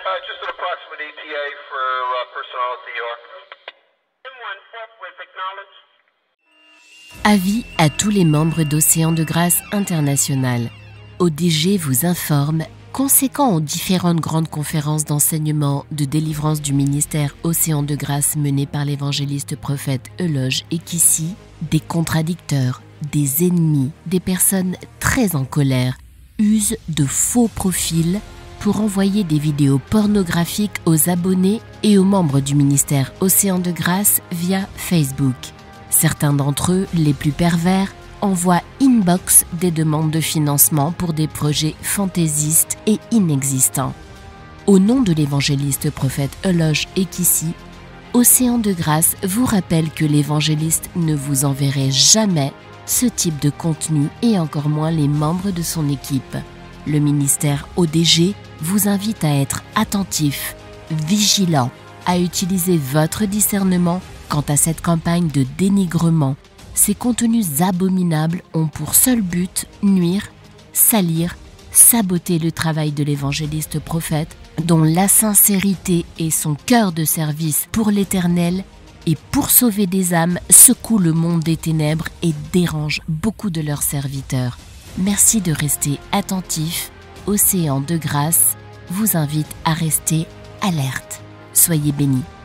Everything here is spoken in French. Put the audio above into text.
Just an approximate ETA for personnel at the York. Avis à tous les membres d'Océan de Grâce International. ODG vous informe, conséquent aux différentes grandes conférences d'enseignement de délivrance du ministère Océan de Grâce menées par l'évangéliste prophète Euloge Ekissi, des contradicteurs, des ennemis, des personnes très en colère usent de faux profils pour envoyer des vidéos pornographiques aux abonnés et aux membres du ministère Océan de Grâce via Facebook. Certains d'entre eux, les plus pervers, envoient inbox des demandes de financement pour des projets fantaisistes et inexistants. Au nom de l'évangéliste prophète Euloge Ekissi, Océan de Grâce vous rappelle que l'évangéliste ne vous enverrait jamais ce type de contenu et encore moins les membres de son équipe. Le ministère ODG vous invite à être attentif, vigilant, à utiliser votre discernement quant à cette campagne de dénigrement. Ces contenus abominables ont pour seul but nuire, salir, saboter le travail de l'évangéliste prophète dont la sincérité et son cœur de service pour l'Éternel et pour sauver des âmes secouent le monde des ténèbres et dérangent beaucoup de leurs serviteurs. Merci de rester attentif. Océan de Grâce vous invite à rester alerte. Soyez bénis.